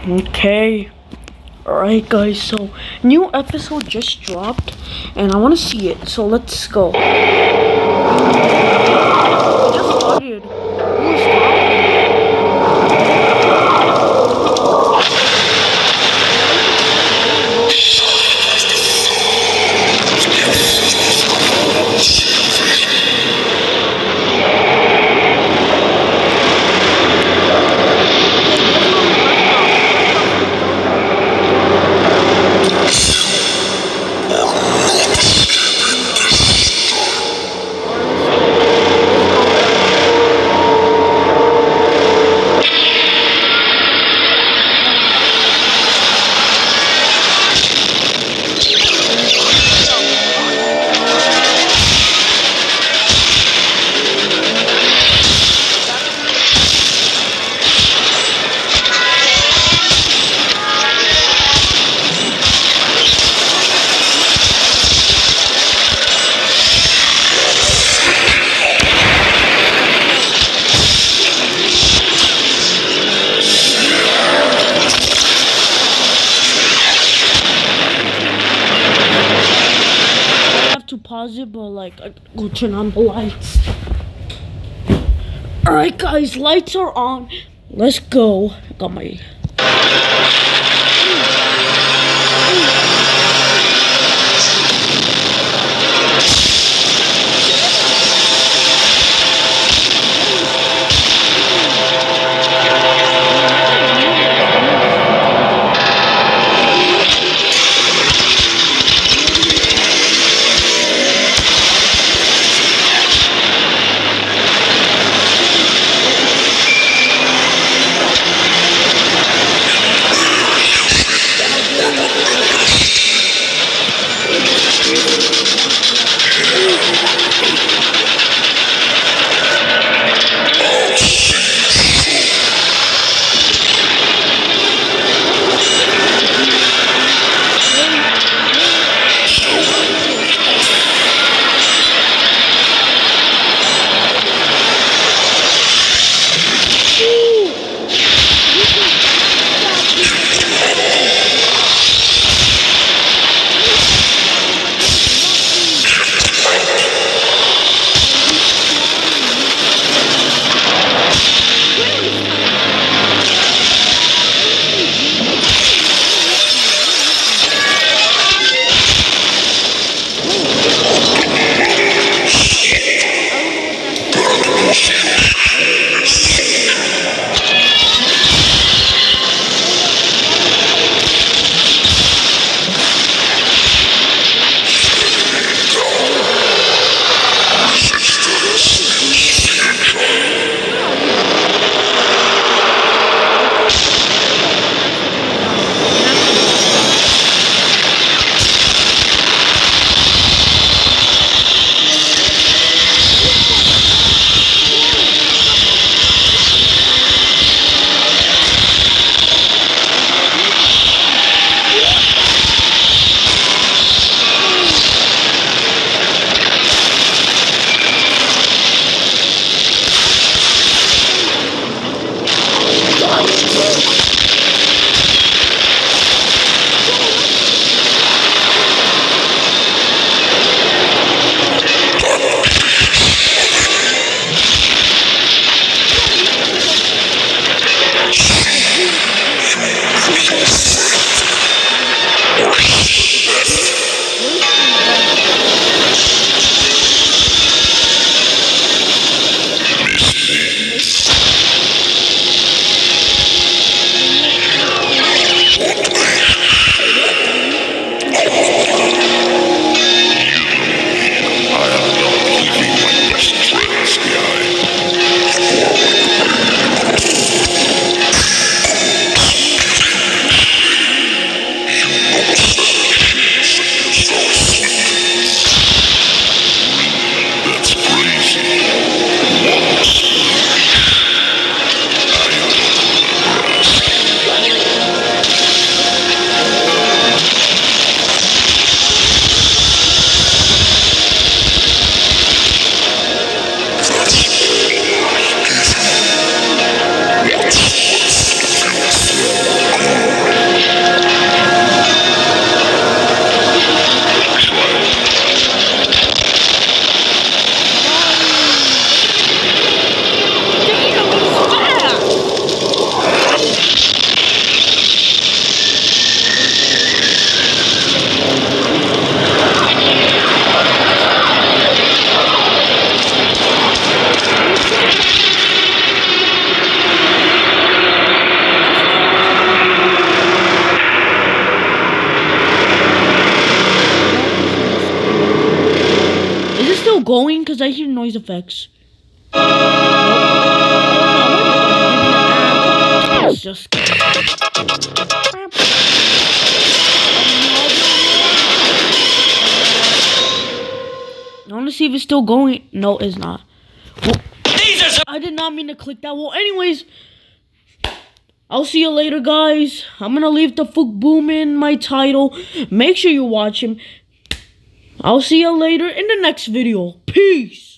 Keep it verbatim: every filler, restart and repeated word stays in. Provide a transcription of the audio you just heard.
Okay. Alright guys, so new episode just dropped and I want to see it, so let's go. It just started. Who is to pause it, but like I go turn on the lights. Alright guys, lights are on. Let's go. Got my because I hear noise effects. It's just. I want to see if it's still going. No, it's not. Well, I did not mean to click that. Well, anyways, I'll see you later, guys. I'm gonna leave the Fook Boom in my title. Make sure you watch him. I'll see you later in the next video. Peace.